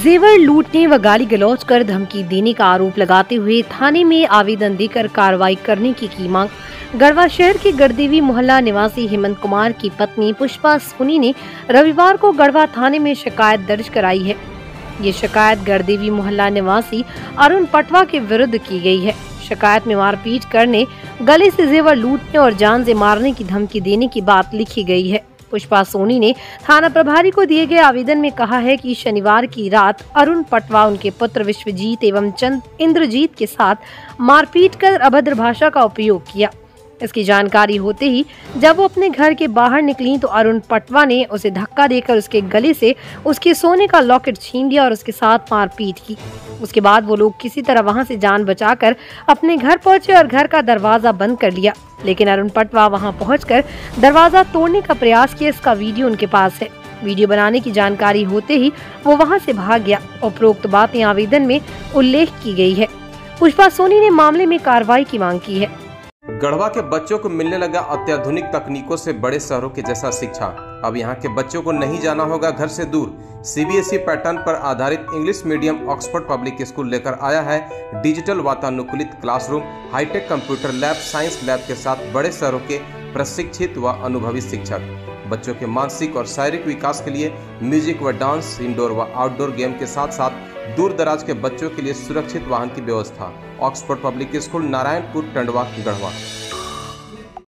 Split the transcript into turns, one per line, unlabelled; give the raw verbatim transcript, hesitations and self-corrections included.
जेवर लूटने व गाली गलौज कर धमकी देने का आरोप लगाते हुए थाने में आवेदन देकर कार्रवाई करने की की मांग। गढ़वा शहर के गढ़देवी मोहल्ला निवासी हेमंत कुमार की पत्नी पुष्पा सोनी ने रविवार को गढ़वा थाने में शिकायत दर्ज कराई है। ये शिकायत गढ़देवी मोहल्ला निवासी अरुण पटवा के विरुद्ध की गई है। शिकायत में मारपीट करने, गले से जेवर लूटने और जान से मारने की धमकी देने की बात लिखी गई है। पुष्पा सोनी ने थाना प्रभारी को दिए गए आवेदन में कहा है कि शनिवार की रात अरुण पटवा उनके पुत्र विश्वजीत एवं चंद इंद्रजीत के साथ मारपीट कर अभद्र भाषा का उपयोग किया। इसकी जानकारी होते ही जब वो अपने घर के बाहर निकली तो अरुण पटवा ने उसे धक्का देकर उसके गले से उसके सोने का लॉकेट छीन लिया और उसके साथ मारपीट की। उसके बाद वो लोग किसी तरह वहां से जान बचाकर अपने घर पहुंचे और घर का दरवाजा बंद कर लिया, लेकिन अरुण पटवा वहां पहुंचकर दरवाजा तोड़ने का प्रयास किया। इसका वीडियो उनके पास है। वीडियो बनाने की जानकारी होते ही वो वहां से भाग गया। उपरोक्त बातें आवेदन में उल्लेख की गई है। पुष्पा सोनी ने मामले में कार्रवाई की मांग की है।
गढ़वा के बच्चों को मिलने लगा अत्याधुनिक तकनीकों से बड़े शहरों के जैसा शिक्षा। अब यहाँ के बच्चों को नहीं जाना होगा घर से दूर। सीबीएसई पैटर्न पर आधारित English medium Oxford public school लेकर आया है डिजिटल वातानुकूलित classroom, high tech computer lab, science lab के साथ बड़े शहरों के प्रशिक्षित व अनुभवी शिक्षक। बच्चों के मानसिक और शारीरिक विकास के लिए म्यूजिक व डांस, इंडोर व आउटडोर गेम के साथ साथ दूर दराज के बच्चों के लिए सुरक्षित वाहन की व्यवस्था। Oxford public school, Narayanpur, Tandwa, Garhwa.